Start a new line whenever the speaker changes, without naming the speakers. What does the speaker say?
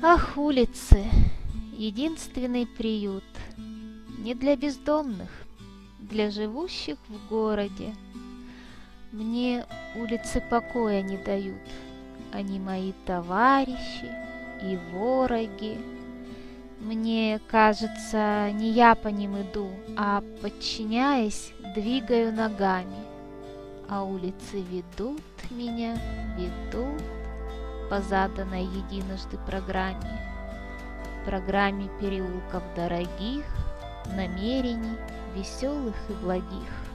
Ах, улицы, единственный приют не для бездомных, для живущих в городе. Мне улицы покоя не дают, они мои товарищи и вороги. Мне кажется, не я по ним иду, а, подчиняясь, двигаю ногами. А улицы ведут меня, ведут по заданной единожды программе переулков дорогих, намерений веселых и благих.